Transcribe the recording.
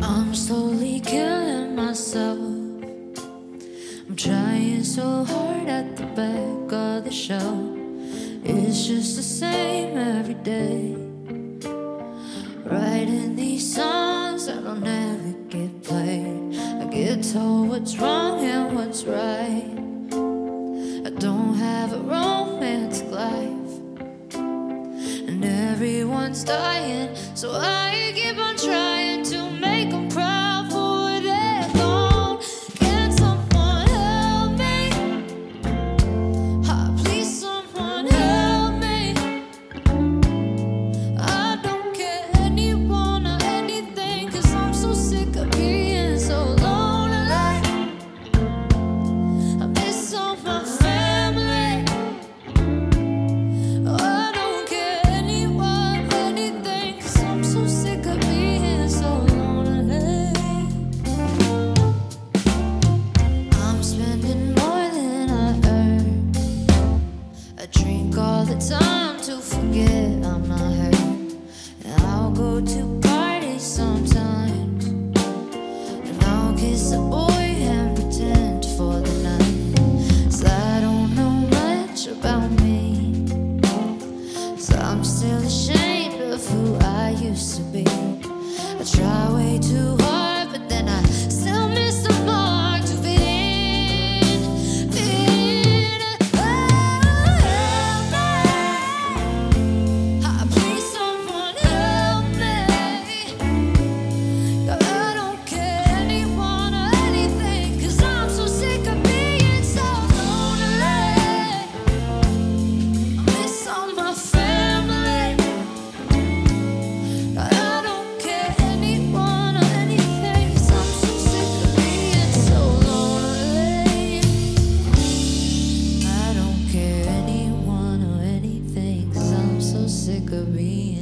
I'm slowly killing myself. I'm trying so hard at the back of the shelf. It's just the same every day. Writing these songs that'll never get played. I get told what's wrong and what's right. I don't have a romantic life, and everyone's dying, so I keep on trying to make them proud for where they're gone. Can someone help me? Please someone help me. I don't care anyone or anything, 'cause I'm so sick of being so lonely. I miss all my family. I don't care anyone or anything, 'cause I'm so sick of being so lonely. I'm spending more than I earn. I drink all the time to forget I'm not hurt. And I'll go to parties sometimes, and I'll kiss a boy and pretend for the night. 'Cause I don't know much about me, 'cause I'm still ashamed of who I used to be. I try way too hard, but then I still miss the mark to fit in, fit in. Help me. Please someone help me. I don't care anyone or anything, 'cause I'm so sick of being so lonely. I miss all my family. I don't care anyone or anything, 'cause I'm so sick of being so lonely. I don't care anyone or anything, 'cause I'm so sick of being